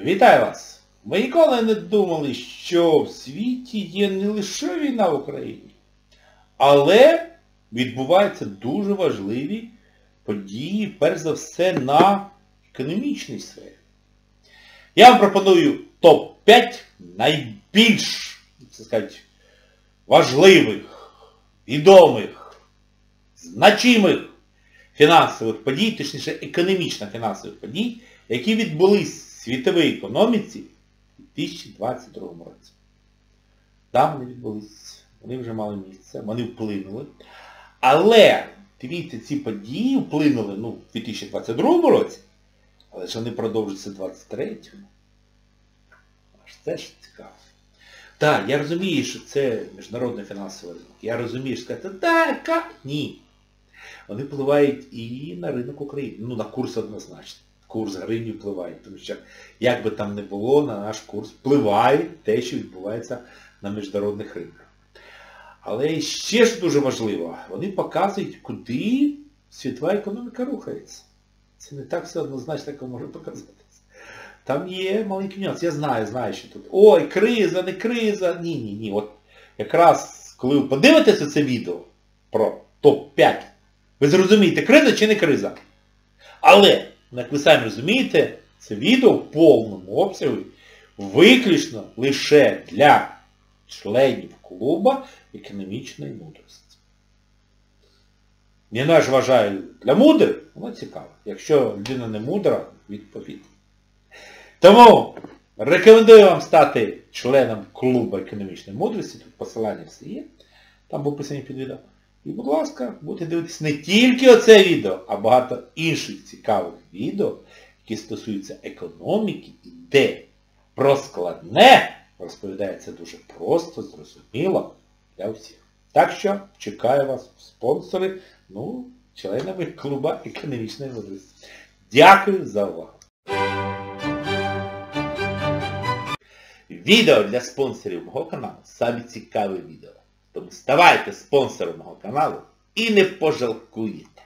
Вітаю вас! Ви ніколи не думали, що в світі є не лише війна в Україні, але відбуваються дуже важливі події, перш за все, на економічній сфері. Я вам пропоную топ-5 найбільш, так сказати, важливих, відомих, значимих фінансових подій, точніше економічно-фінансових подій, які відбулись в світовій економіці у 2022 році. Там вони відбулись, вони вже мали місце, вони вплинули. Але, дивіться, ці події вплинули в 2022 році, але ж вони продовжуються в 2023-му. Аж це ж цікаво. Так, я розумію, що це міжнародний фінансовий ринок. Я розумію, що сказати, так, ні. Вони впливають і на ринок України. На курс однозначно. Курс гривні впливає. Тому що, як би там не було, на наш курс впливає те, що відбувається на міжнародних ринках. Але ще ж дуже важливо, вони показують, куди світова економіка рухається. Це не так все однозначно, як може показатися. Там є маленький нюанс. Я знаю, що тут, ой, криза, не криза. Ні. От якраз, коли ви подивитеся це відео про топ-5, ви зрозумієте, криза чи не криза. Але, як ви самі розумієте, це відео в повному обсязі виключно лише для членів клуба економічної мудрості. Я ж вважаю, для мудрих, воно цікаво. Якщо людина не мудра, відповідь. Тому рекомендую вам стати членом клубу економічної мудрості. Тут посилання все є. Там в описанні під відео. І, будь ласка, будете дивитися не тільки оце відео, а багато інших цікавих відео, які стосуються економіки, і де про складне розповідається дуже просто, зрозуміло для всіх. Так що чекаю вас спонсори, членами клуба економічної мудрості. Дякую за увагу. Відео для спонсорів мого каналу саме цікаве відео. Тому ставайте спонсором мого каналу і не пожалкуєте.